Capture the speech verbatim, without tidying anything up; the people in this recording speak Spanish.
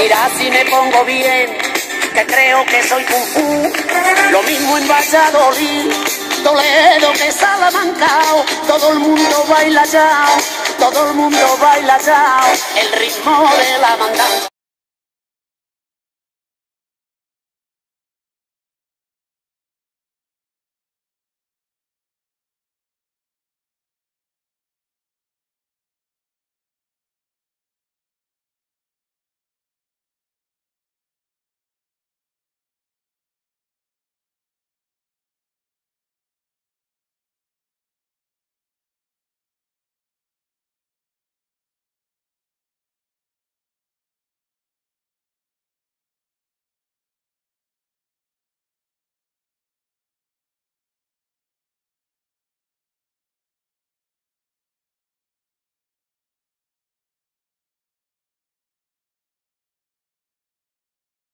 Mira si me pongo bien, que creo que soy kung fu. Lo mismo en Valladolid, Toledo que Salamanca. Todo el mundo baila ya, todo el mundo baila ya el ritmo de la mandanga.